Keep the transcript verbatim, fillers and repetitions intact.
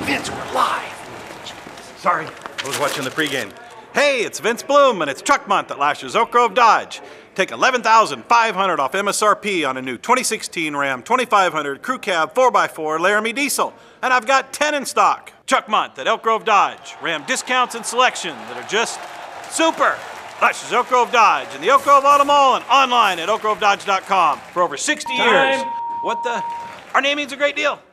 Vince, we're live. Sorry, I was watching the pregame. Hey, it's Vince Bloom, and it's Truck Month at last year's Oak Grove Dodge. Take eleven thousand five hundred dollars off M S R P on a new twenty sixteen Ram twenty-five hundred Crew Cab four by four Laramie Diesel. And I've got ten in stock. Truck Month at Elk Grove Dodge. Ram discounts and selection that are just super. Last year's Oak Grove Dodge and the Oak Grove Auto Mall and online at oak grove dodge dot com for over sixty Time. years. What the? Our name means a great deal.